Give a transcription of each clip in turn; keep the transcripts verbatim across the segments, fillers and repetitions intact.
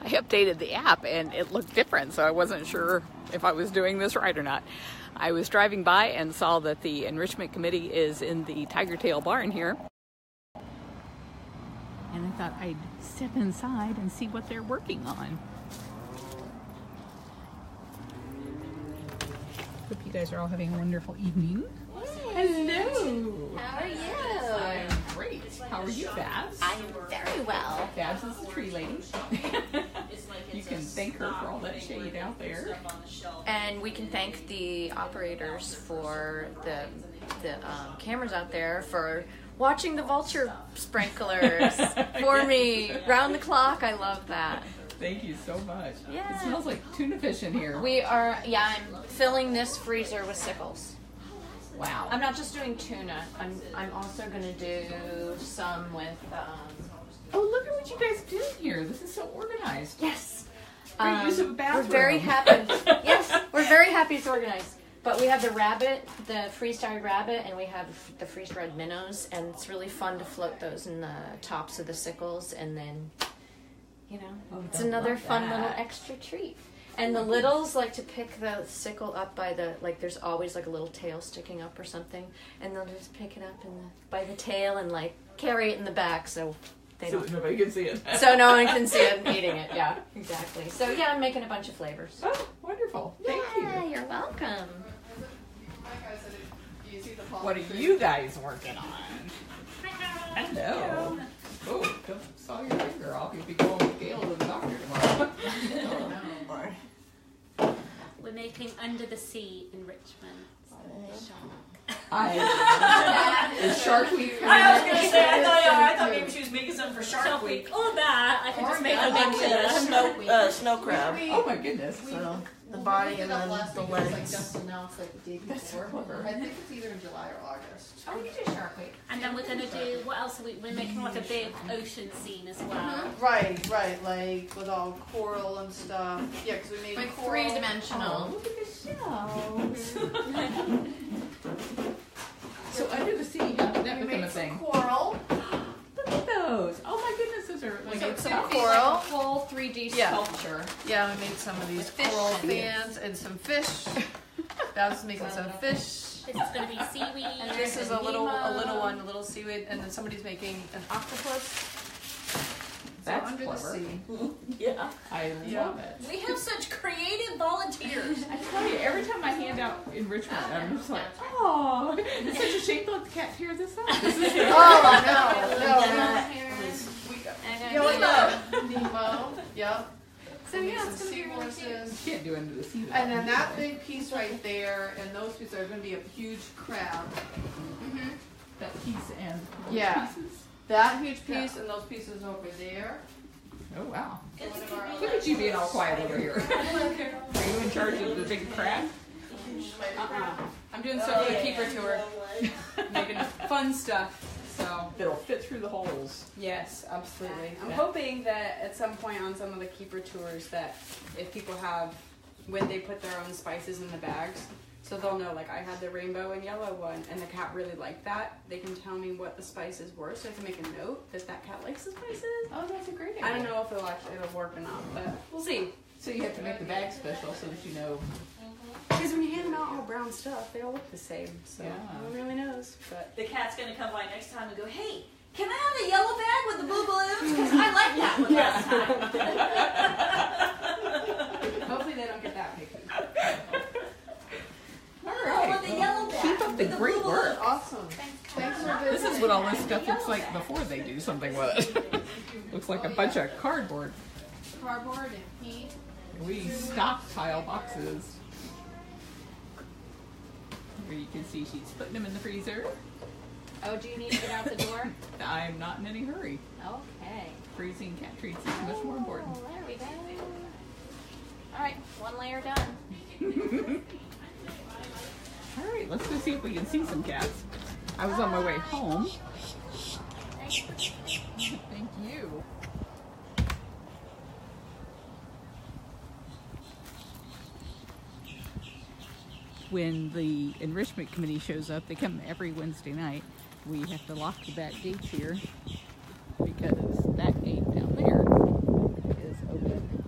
I updated the app and it looked different, so I wasn't sure if I was doing this right or not. I was driving by and saw that the enrichment committee is in the Tiger Tail barn here. And I thought I'd step inside and see what they're working on. Hope you guys are all having a wonderful evening. Hello! How are you? I'm great. How are you, Babs? I am very well. Babs is the tree lady. You can thank her for all that shade out there. And we can thank the operators for the the um, cameras out there for watching the vulture sprinklers for me round the clock. I love that. Thank you so much. Yeah. It smells like tuna fish in here. We are, yeah, I'm filling this freezer with sickles. Wow. I'm not just doing tuna. I'm I'm also gonna do some with. Um, Oh, look at what you guys do here. This is so organized. yes. Great Um, use of a we're bathroom. very happy. Yes, we're very happy it's organized. But we have the rabbit, the freeze-dried rabbit, and we have the freeze-dried minnows, and it's really fun to float those in the tops of the sickles, and then, you know, Oh, it's I another love fun that. little extra treat. And the littles like to pick the sickle up by the, like there's always like a little tail sticking up or something, and they'll just pick it up in the, by the tail and like carry it in the back so they So don't. nobody can see it. So no one can see it eating it. Yeah, exactly. So yeah, I'm making a bunch of flavors. Oh, wonderful. Thank yeah, you. you're welcome. What are you guys working on? Hello. Oh, don't saw your finger off. You'll be going with Gail to the doctor tomorrow. We're making Under the Sea in Richmond. I, is Shark Week coming I was up? gonna say, I thought, yeah, I thought maybe she was making something for Shark Week. Or that, I can just make I a think bunch uh, of snow, uh, snow crab. Oh my goodness. So the body and then the legs. Just announced like the day before. I think it's either in July or August. Oh, we can do Shark Week. And then we're gonna do, what else are we, we're making like a big ocean scene as well. Right, right, like with all coral and stuff. Yeah, because we made Like coral. three dimensional. Look at the shells. So Under the Sea, how did that We become a made some thing? coral. Look at those. Oh my goodness, those are like So it's some so coral. Like a full three D Yeah. sculpture. Yeah, we made some of these With fish. coral fans and some fish. Babs making some fish. This is gonna be seaweed. And this is a little, a little one, a little seaweed, and then somebody's making an octopus. That's so under clever. the sea. Yeah. I Yeah. love it. We have such creative volunteers. I tell you, every time I hand out enrichment, I'm just like, oh, it's such a shame to let the cat tear this up. This is Oh no, no. Yeah. We got And yeah, then we got Nemo. Yep. So We made yeah, some it's gonna be really cute. seahorses. You can't do Under the Sea. And then that big piece right there, and those pieces are going to be a huge crab. That piece and Yeah. pieces. That huge piece and those pieces over there. Oh wow. It's Look at you being all quiet over here. Are you in charge of the big crab? Uh-uh. I'm doing stuff for the keeper tour, making fun stuff. So That'll fit through the holes. yes, absolutely. I'm Yeah. hoping that at some point on some of the keeper tours that if people have, when they put their own spices in the bags, so they'll know, like I had the rainbow and yellow one, and the cat really liked that. They can tell me what the spices were, so I can make a note that that cat likes the spices. Oh, that's a great idea. I don't know if it'll actually it'll work or not, but we'll see. So you have to make the bag special so that you know. Because when you hand them out all brown stuff, they all look the same, so Yeah. no one really knows. But The cat's gonna come by next time and go, hey, can I have a yellow bag with the blue balloons? Because I like that one last time. hopefully they don't get that picky. All Oh, with the right. yellow bag. Keep up the with great blue work. Awesome. Thanks for This visiting. is what all this stuff looks like before they do something with it. Looks like a bunch of cardboard. Cardboard and paint. We stockpile boxes. Here you can see she's putting them in the freezer. Oh, do you need to get out the door? I'm not in any hurry. Okay. Freezing cat treats is much more important. Oh, there we go. All right, one layer done. All right, let's go see if we can see some cats. I was on my way home. Thank you. When the enrichment committee shows up, they come every Wednesday night. We have to lock the back gates here because that gate down there is open.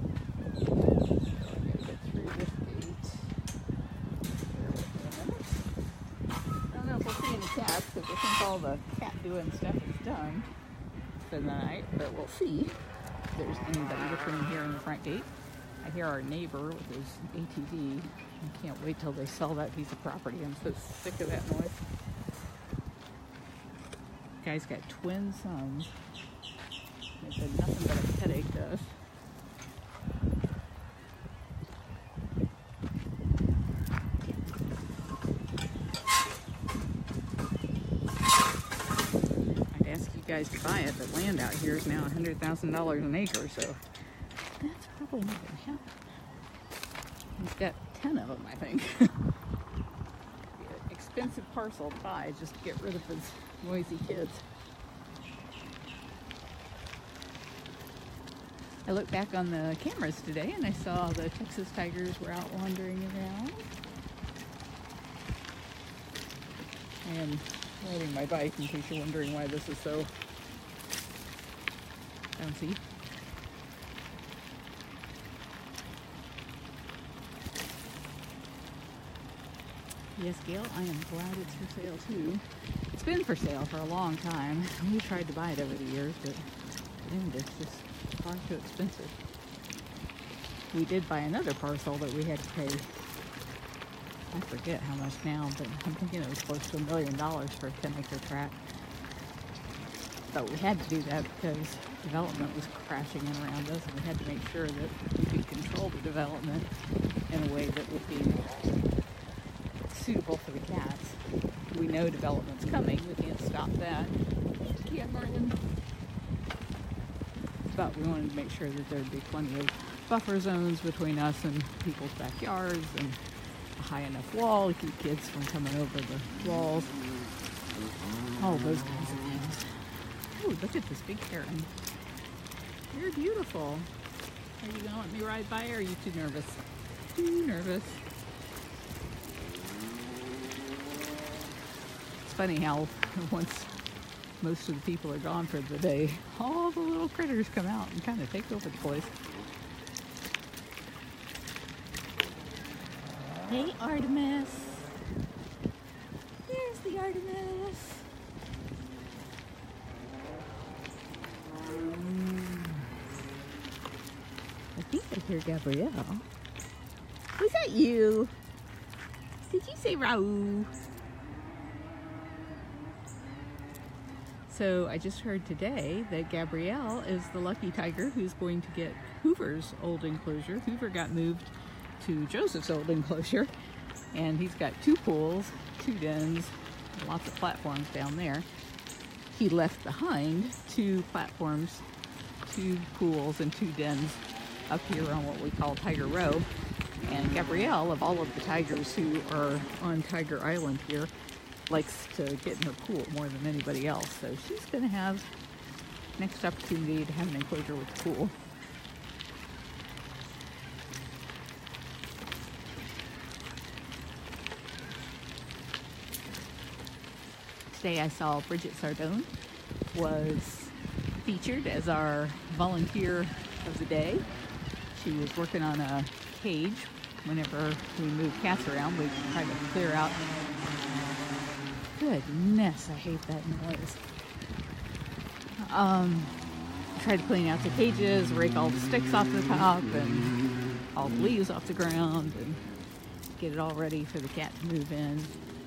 cats because I think all the cat doing stuff is done for the night, but we'll see if there's anybody looking here in the front gate. I hear our neighbor with his A T V. I can't wait till they sell that piece of property. I'm so sick of that noise. Guy's got twin sons. They said nothing but a headache to us. I'd ask you guys to buy it, but land out here is now one hundred thousand dollars an acre, so that's probably not going to happen. He's got ten of them, I think. Expensive parcel to buy just to get rid of his noisy kids. I looked back on the cameras today and I saw the Texas tigers were out wandering around. I am riding my bike in case you're wondering why this is so bouncy. Yes, Gail, I am glad it's for sale too. It's been for sale for a long time. We tried to buy it over the years, but it's just far too expensive. We did buy another parcel that we had to pay, I forget how much now, but I'm thinking it was close to a million dollars for a ten acre tract. But we had to do that because development was crashing in around us, and we had to make sure that we could control the development in a way that would be suitable for the cats. We know development's coming, we can't stop that. Yeah, Martin. But we wanted to make sure that there'd be plenty of buffer zones between us and people's backyards, and a high enough wall to keep kids from coming over the walls. All those kinds of things. Oh, look at this big heron. You're beautiful. Are you gonna let me ride by, or are you too nervous? Too nervous. Funny how once most of the people are gone for the day, all the little critters come out and kind of take over the place. Hey, Artemis. There's the Artemis. I think I hear Gabrielle. Was that you? Did you say Raoul? So I just heard today that Gabrielle is the lucky tiger who's going to get Hoover's old enclosure. Hoover got moved to Joseph's old enclosure, and he's got two pools, two dens, lots of platforms down there. He left behind two platforms, two pools, and two dens up here on what we call Tiger Row. And Gabrielle, of all of the tigers who are on Tiger Island here, likes to get in her pool more than anybody else. So she's going to have next opportunity to have an enclosure with a pool. Today I saw Bridget Sardone was featured as our volunteer of the day. She was working on a cage. Whenever we move cats around, we try to clear out. Goodness, I hate that noise. Um, try to clean out the cages, rake all the sticks off the top, and all the leaves off the ground, and get it all ready for the cat to move in.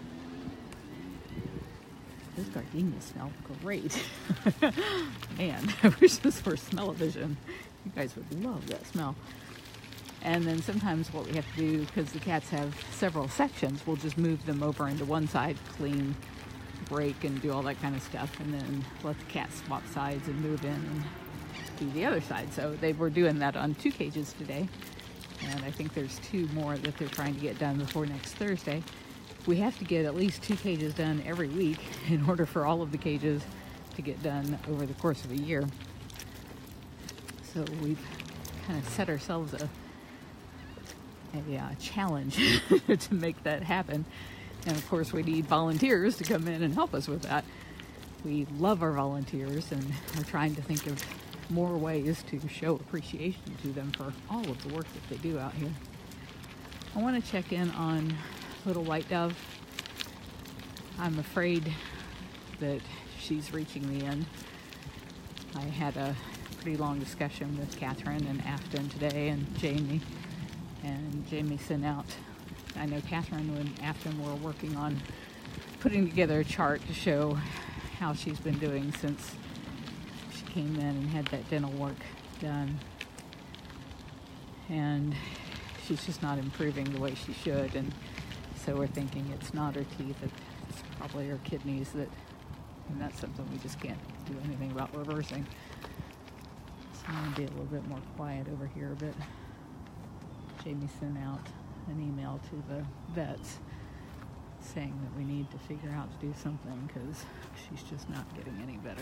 Those gardenias smell great. Man, I wish this were smell-o-vision. You guys would love that smell. And then sometimes what we have to do, because the cats have several sections, we'll just move them over into one side, clean, break, and do all that kind of stuff, and then let the cats swap sides and move in and do the other side. So they were doing that on two cages today, and I think there's two more that they're trying to get done before next Thursday. We have to get at least two cages done every week in order for all of the cages to get done over the course of a year. So we've kind of set ourselves a a uh, challenge to make that happen. And of course we need volunteers to come in and help us with that. We love our volunteers and are trying to think of more ways to show appreciation to them for all of the work that they do out here. I want to check in on little White Dove. I'm afraid that she's reaching the end. I had a pretty long discussion with Catherine and Afton today, and Jamie. And Jamie sent out, I know Catherine and Afton were working on putting together a chart to show how she's been doing since she came in and had that dental work done. And she's just not improving the way she should, and so we're thinking it's not her teeth, it's probably her kidneys, that, and that's something we just can't do anything about reversing. So I'm going to be a little bit more quiet over here, but Jamie sent out an email to the vets saying that we need to figure out to do something because she's just not getting any better.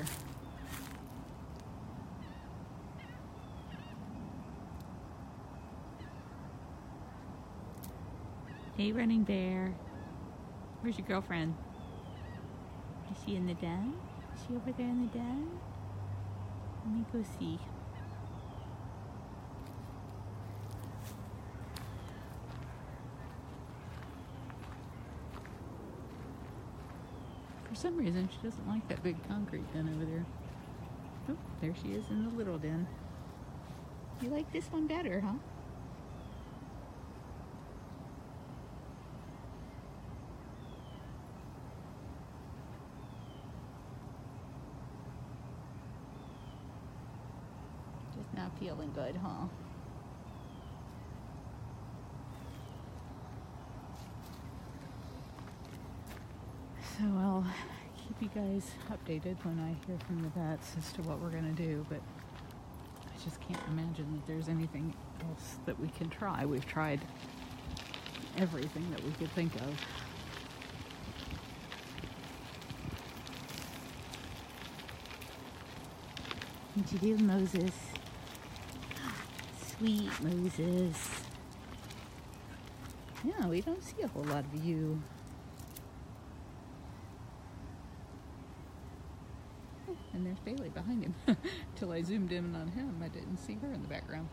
Hey, running bear. Where's your girlfriend? Is she in the den? Is she over there in the den? Let me go see. For some reason, she doesn't like that big concrete den over there. Oh, there she is in the little den. You like this one better, huh? Just not feeling good, huh? So I'll keep you guys updated when I hear from the vets as to what we're going to do, but I just can't imagine that there's anything else that we can try. We've tried everything that we could think of. What you do, Moses? Sweet Moses. Yeah, we don't see a whole lot of you. And there's Bailey behind him. Till I zoomed in on him, I didn't see her in the background.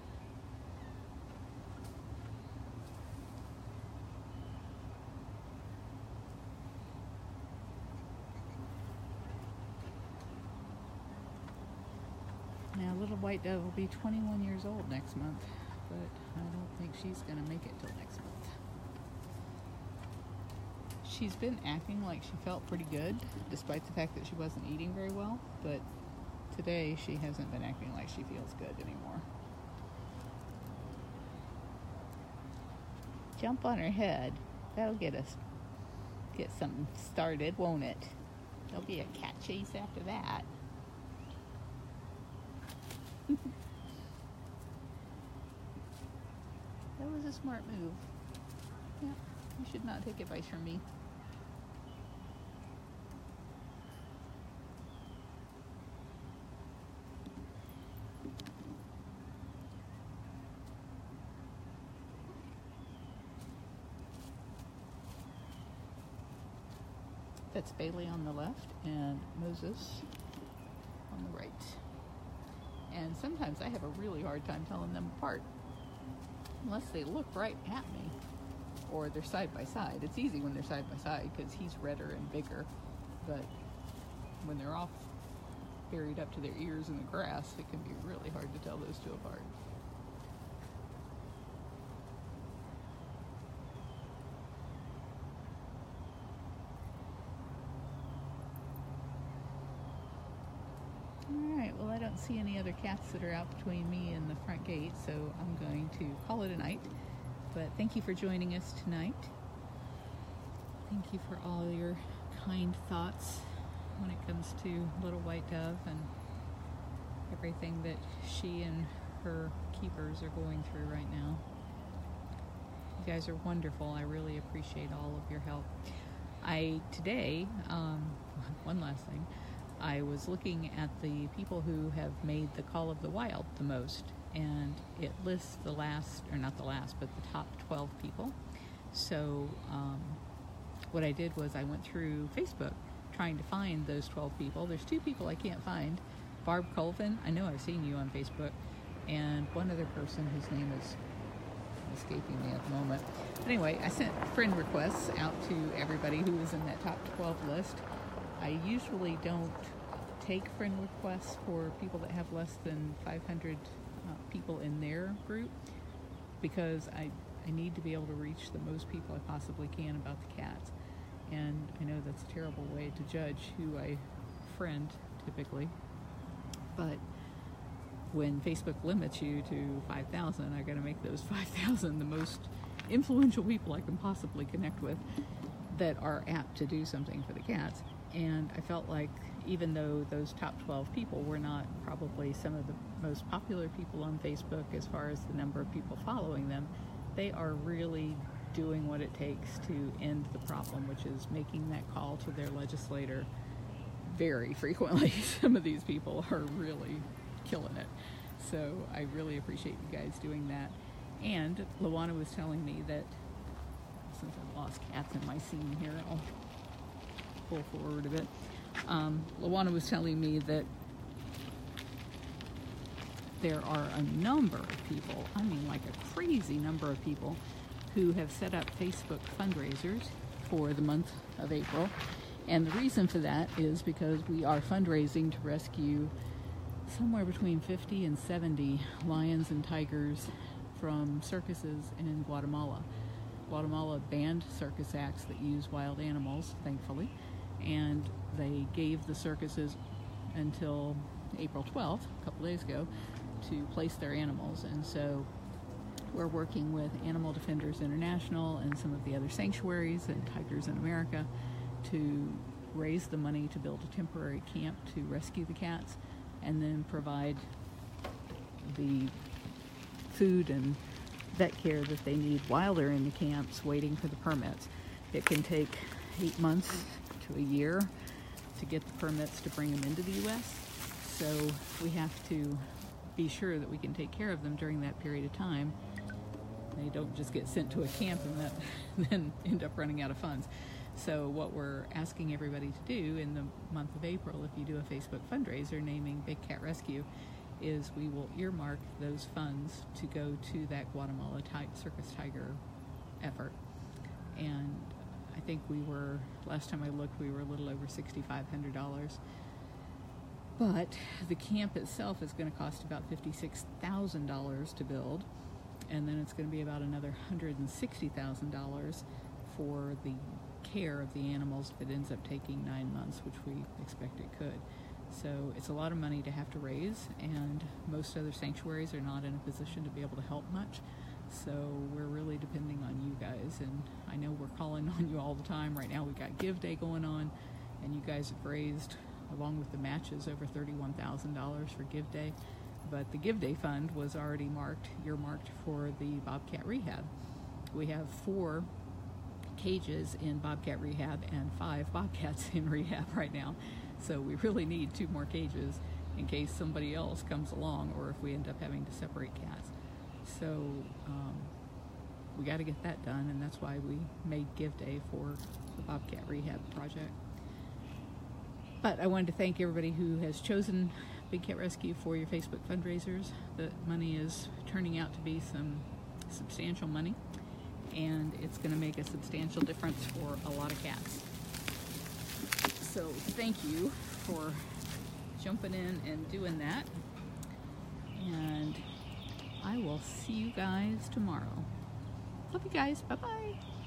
Now, little white dove will be twenty-one years old next month, but I don't think she's going to make it till next month. She's been acting like she felt pretty good, despite the fact that she wasn't eating very well, but today she hasn't been acting like she feels good anymore. Jump on her head. That'll get us, get something started, won't it? There'll be a cat chase after that. That was a smart move. Yeah, you should not take advice from me. That's Bailey on the left and Moses on the right. And sometimes I have a really hard time telling them apart, unless they look right at me or they're side by side. It's easy when they're side by side because he's redder and bigger, but when they're off buried up to their ears in the grass, it can be really hard to tell those two apart. Alright, well I don't see any other cats that are out between me and the front gate, so I'm going to call it a night. But thank you for joining us tonight. Thank you for all your kind thoughts when it comes to Little White Dove and everything that she and her keepers are going through right now. You guys are wonderful. I really appreciate all of your help. I, today, um, one last thing, I was looking at the people who have made the Call of the Wild the most, and it lists the last, or not the last, but the top twelve people. So um, what I did was I went through Facebook trying to find those twelve people. There's two people I can't find. Barb Colvin, I know I've seen you on Facebook, and one other person whose name is escaping me at the moment. But anyway, I sent friend requests out to everybody who was in that top twelve list. I usually don't take friend requests for people that have less than five hundred uh, people in their group, because I, I need to be able to reach the most people I possibly can about the cats. And I know that's a terrible way to judge who I friend typically, but when Facebook limits you to five thousand, I got to make those five thousand the most influential people I can possibly connect with that are apt to do something for the cats. And I felt like even though those top twelve people were not probably some of the most popular people on Facebook as far as the number of people following them, they are really doing what it takes to end the problem, which is making that call to their legislator very frequently. Some of these people are really killing it. So I really appreciate you guys doing that. And Luana was telling me that, since I've lost cats in my scene here, I'll pull forward a bit. Um, Luana was telling me that there are a number of people, I mean like a crazy number of people, who have set up Facebook fundraisers for the month of April. And the reason for that is because we are fundraising to rescue somewhere between fifty and seventy lions and tigers from circuses in Guatemala. Guatemala banned circus acts that use wild animals, thankfully, and they gave the circuses until April twelfth, a couple days ago, to place their animals. And so we're working with Animal Defenders International and some of the other sanctuaries and Tigers in America to raise the money to build a temporary camp to rescue the cats, and then provide the food and vet care that they need while they're in the camps waiting for the permits. It can take eight months to a year to get the permits to bring them into the U S, so we have to be sure that we can take care of them during that period of time. They don't just get sent to a camp and that, then end up running out of funds. So what we're asking everybody to do in the month of April, if you do a Facebook fundraiser naming Big Cat Rescue, is we will earmark those funds to go to that Guatemala ti- circus tiger effort. And I think we were, last time I looked, we were a little over six thousand five hundred dollars. But the camp itself is going to cost about fifty-six thousand dollars to build, and then it's going to be about another one hundred sixty thousand dollars for the care of the animals if it ends up taking nine months, which we expect it could. So it's a lot of money to have to raise, and most other sanctuaries are not in a position to be able to help much. So we're really depending on you guys, and I know we're calling on you all the time. Right now we've got Give Day going on, and you guys have raised, along with the matches, over thirty-one thousand dollars for Give Day. But the Give Day fund was already marked, earmarked for the Bobcat Rehab. We have four cages in Bobcat Rehab and five Bobcats in rehab right now. So we really need two more cages in case somebody else comes along, or if we end up having to separate cats. So um, we got to get that done, and that's why we made Give Day for the Bobcat Rehab project. But I wanted to thank everybody who has chosen Big Cat Rescue for your Facebook fundraisers. The money is turning out to be some substantial money, and it's going to make a substantial difference for a lot of cats. So thank you for jumping in and doing that, and I will see you guys tomorrow. Love you guys. Bye-bye.